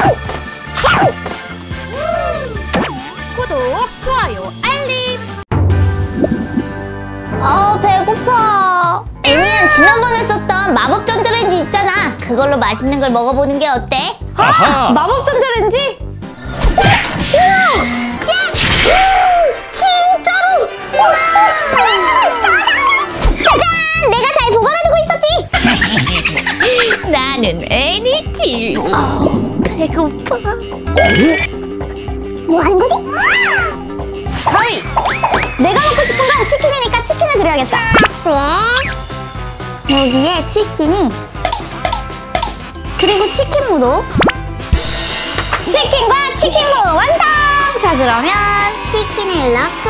구독, 좋아요, 알림. 배고파. 애니야, 지난번에 썼던 마법 전자레인지 있잖아. 그걸로 맛있는 걸 먹어보는 게 어때? 마법 전자레인지? 진짜로! 짜잔! 내가 잘 보관해두고 있었지. 나는 애니키. 배고파. 뭐 하는 거지? 가위! 내가 먹고 싶은 건 치킨이니까 치킨을 그려야겠다. 여기에 치킨이, 그리고 치킨무도. 치킨과 치킨무 완성! 자, 그러면 치킨을 넣고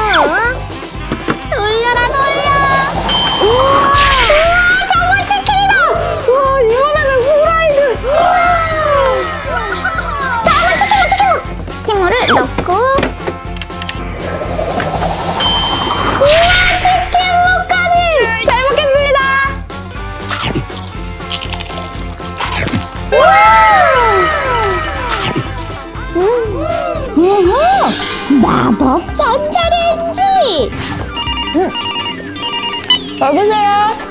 돌려라 돌려. 우와, 저거 치킨이다. 와, 이번에는 후라이드. 다음은 치킨무. 치킨무를 넣고, 우와, 치킨무까지. 잘 먹겠습니다. 우와. 마법 전자레인지. 먹으세요.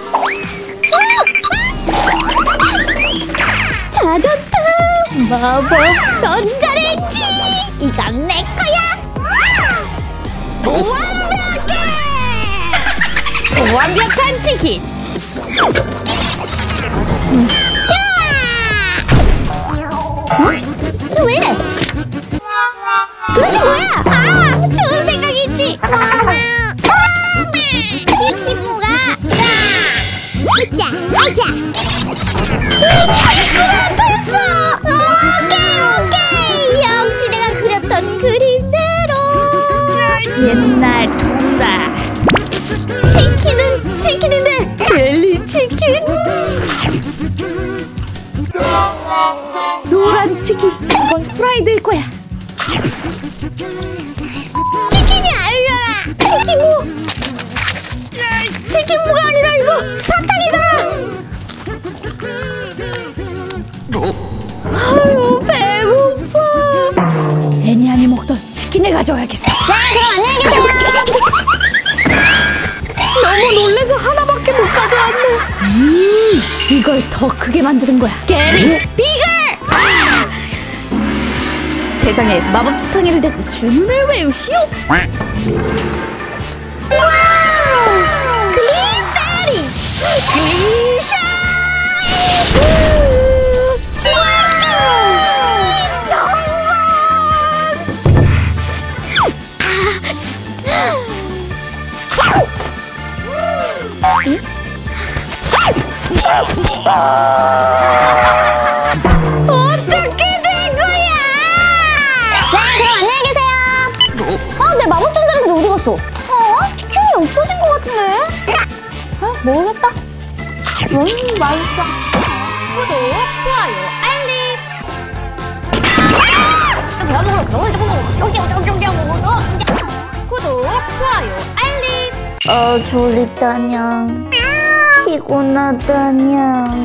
찾았다. 마법 전자레인지. 이건 내 거야. 완벽해. 완벽한 치킨. 너 왜 이래? 도대체 뭐야? 좋은 생각이지. 치킨무가 아자 아자. 됐어. 오케이. 역시 내가 그렸던 그림대로. 옛날 통닭. 치킨은 치킨인데 젤리 치킨. 노란 치킨. 이건 프라이드일 거야. 치킨이 아니잖아. 치킨무. 치킨무가 아니라 이거 사탕이잖아. 아유, 배고파. 애니안이 먹던 치킨을 가져와야겠어. 그럼 안녕히 계세요. 너무 놀래서 하나밖에 못 가져왔네. 이걸 더 크게 만드는 거야. 게리 비글! 대장에 마법 지팡이를 대고 주문을 외우시오. 글리세리. 어떻게 된 거야? 그럼 안녕히 계세요. 내 마법 전자레인지 어디 갔어? 치킨이 없어진 것 같은데? 모르겠다. 맛있어. 구독, 좋아요, 알림. 제가 먹으러 그런 거 구독, 좋아요, 알림. 졸리다냥. 피곤하다냥.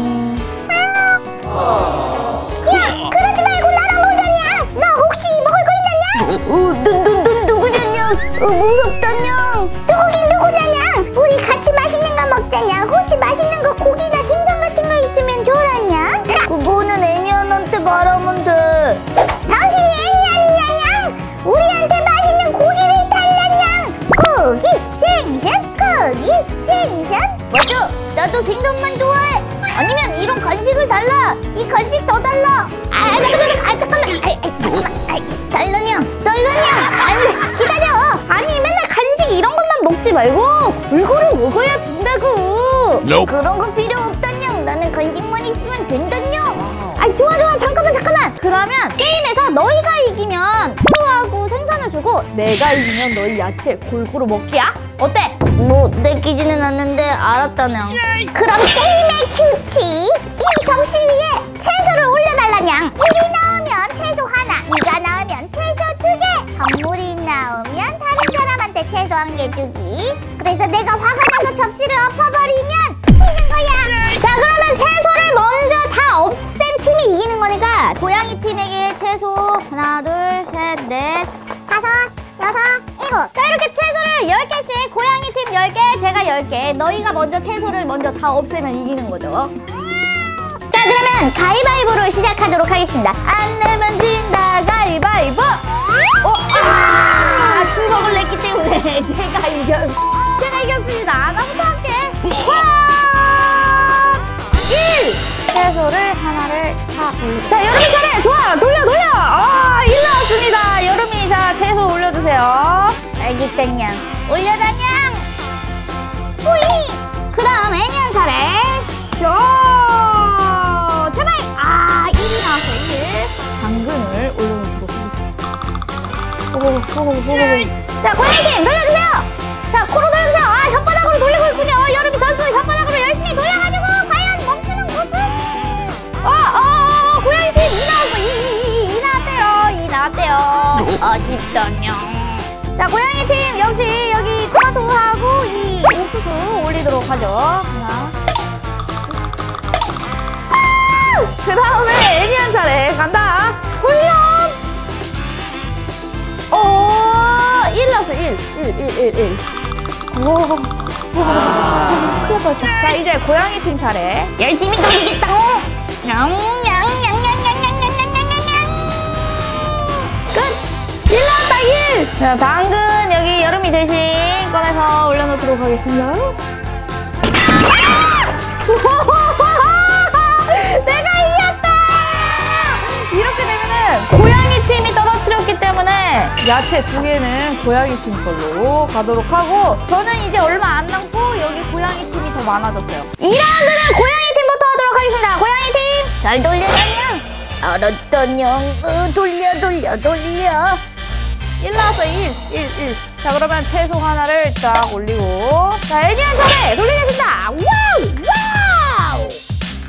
야, 그러지 말고 나랑 놀자냥. 나 혹시 먹을 거 있냐냥? 누구냐냥? 무섭다냥. 누구긴 누구냐냥? 우리 같이 맛있는 거 먹자냥. 혹시 맛있는 거 고기나 생선 같은 거 있으면 줘라냥. 그거는 애니언한테 말하면 돼. 당신이 애니언이냐냥? 우리한테 맛있는 고기를 달라냥. 고기, 생선, 고기, 생선. 맞아, 나도 생선만 좋아해. 아니면 이런 간식을 달라. 이 간식 더 달라. 잠깐만. 달라냥. 안돼, 기다려. 아니, 맨날 간식 이런 것만 먹지 말고 골고루 먹어야 된다고. 그런 거 필요 없다냥. 나는 간식만 있으면 된다냥. 좋아. 잠깐만. 그러면 게임에서 너희가 이기면 후루하고 생선을 주고, 내가 이기면 너희 야채 골고루 먹기야. 어때? 뭐 내키지는 않는데 알았다냥. 그럼 게임의 규칙, 이 접시 위에 채소를 올려달라냥. 1이 나오면 채소 하나, 2가 나오면 채소 2개, 한물이 나오면 다른 사람한테 채소 1개 주기. 그래서 내가 화가 나서 접시를 엎어버리면 지는 거야. 자, 그러면 채소를 먼저 다 없앤 팀이 이기는 거니까 고양이 팀은 여름팀에게 채소 하나, 둘, 셋, 넷, 다섯, 여섯, 일곱. 자, 이렇게 채소를 10개씩 고양이팀 10개, 제가 10개. 너희가 먼저 채소를 먼저 다 없애면 이기는 거죠. 자, 그러면 가위바위보로 시작하도록 하겠습니다. 안 내면 진다 가위바위보. 주먹을 냈기 때문에 제가 이겼습니다. 나부터 할게. 1! 채소를 하나를 다 올려. 자, 여름이 차례. 좋아, 돌려. 1 나왔습니다. 여름이. 자, 채소 올려주세요. 알겠다냥. 올려다냥. 후이. 그 다음 애니언 차례. 쇼. 제발. 1이 나왔어. 1. 당근을 올려놓도록 하겠습니다. 자, 고양이팀 돌려주세요. 자, 코로 돌려주세요. 혓바닥으로 돌리고 있군요. 여름이 선수 혓바닥으로 열심히 돌려가지고 과연 멈추는 모습. 고양이팀 2 나왔어요. 2 나왔대요. 아쉽다뇨. 자, 고양이팀 역시 여기 토마토하고 이 옥수수 올리도록 하죠. 하나. 그 다음에 애니언 차례 간다. 훈련. 1 나왔어. 1. 큰일 뻔했다. 자, 이제 고양이팀 차례. 열심히 돌리겠다. 끝. 1 나왔다. 1. 자, 당근 여기 여름이 대신 꺼내서 올려놓도록 하겠습니다. 내가 이겼다. 이렇게 되면은 고양이팀이 떨어뜨렸기 때문에 야채 2개는 고양이팀 걸로 가도록 하고, 저는 이제 얼마 안 남고 여기 고양이팀이 더 많아졌어요. 2라운드는 고양이팀부터 하도록 하겠습니다. 고양이팀 잘 돌려다냥. 알았다냥. 돌려. 1 나왔어. 1. 자, 그러면 채소 하나를 딱 올리고, 자, 애니언 차례 돌리겠습니다. 와우.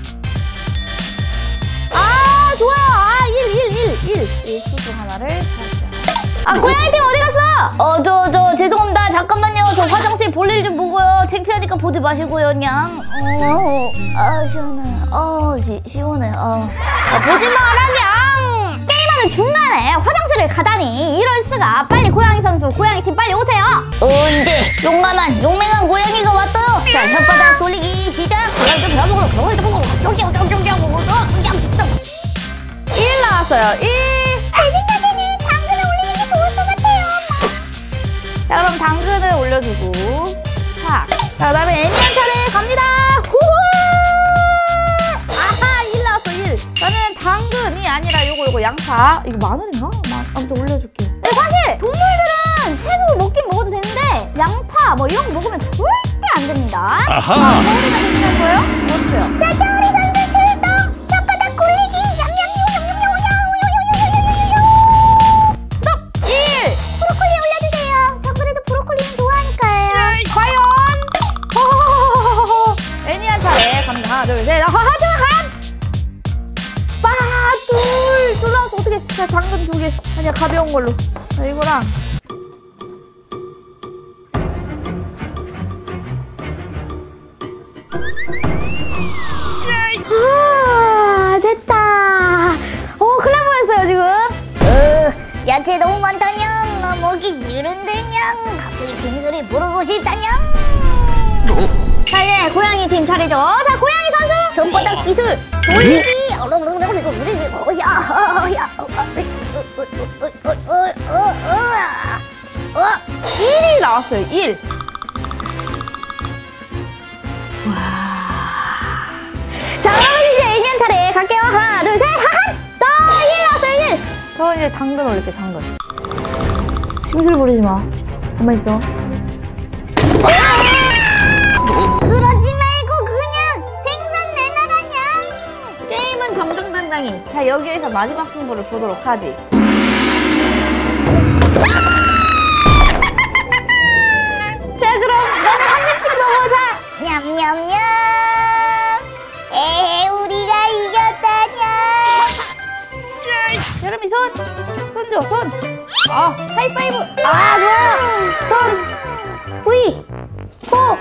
좋아요. 1. 옥수수 하나를 살짝. 고양이팀 어디 갔어? 저 죄송합니다. 잠깐만요. 저 화장실 볼일 좀 보고요. 창피하니까 보지 마시고요. 냥. 시원해. 시원해. 보지 마라, 냥. 게임하는 중간에 화장실을 가다니 이럴 수가. 빨리 고양이 선수, 고양이팀 빨리 오세요. 언제 용감한 용맹한 고양이가 왔어요. 자, 혓바닥 돌리기 시작. 1 나왔어요. 1. 제 생각에는 당근을 올리는 게 좋을 것 같아요. 자, 그럼 당근을 올려주고. 자, 그 다음에 애니언 차례 갑니다. 1 나왔어. 1. 저는 당근이 아니라 요거 양파. 이거 마늘인가? 아무튼 올려줄게요. 근데 사실 동물들은 채소 먹긴 먹어도 되는데 양파 뭐 이런 거 먹으면 절대 안 됩니다. 겨울이가 되시는 거예요? 멋져요. 자, 겨울이 선수 출동. 혓바닥 굴리기. 스톱! 1! 브로콜리 올려주세요. 저 그래도 브로콜리는 좋아하니까요. 과연? 애니언 차례 갑니다. 하나, 둘, 셋. 둘 나왔어. 어떻게? 자, 당근 2개. 아니야, 가벼운 걸로. 자, 이거랑. 됐다. 큰일 날 뻔했어요, 지금. 야채 너무 많다냥. 나 먹기 싫은데냥. 갑자기 심술이 부르고 싶다냥. 자, 이제 고양이팀 차례죠. 자, 고양이 선수 혓바닥 기술 돌리기. 1이 나왔어요. 1. 와. 자, 그럼 이제 애니언 차례 갈게요. 하나, 둘, 셋. 1 나왔어요. 1. 저 이제 당근 올릴게. 당근. 심술 부리지 마. 가만 있어. 그러지 말고 그냥 생선 내놔라냥. 게임은 정정당당히. 자, 여기에서 마지막 승부를 보도록 하지. 자, 그럼 너는 한 입씩 먹어자. 냠냠냠. 우리가 이겼다냐. 여름이 손 줘. 손. 하이파이브. 좋아. 손. V. 호.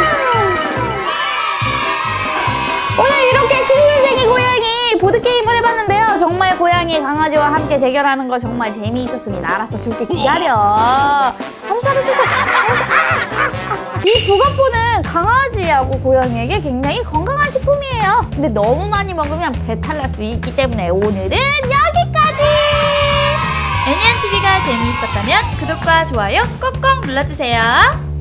오늘 이렇게 식물쟁이 고양이 보드게임을 해봤는데 오늘 고양이 강아지와 함께 대결하는 거 정말 재미있었습니다. 알았어, 줄게. 기다려. 이 부가포는 강아지하고 고양이에게 굉장히 건강한 식품이에요. 근데 너무 많이 먹으면 배탈 날 수 있기 때문에 오늘은 여기까지. 애니안TV가 재미있었다면 구독과 좋아요 꼭꼭 눌러주세요.